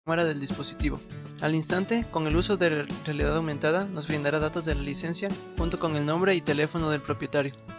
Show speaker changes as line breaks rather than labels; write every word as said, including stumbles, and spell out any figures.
cámara del dispositivo. Al instante, con el uso de realidad aumentada, nos brindará datos de la licencia junto con el nombre y teléfono del propietario.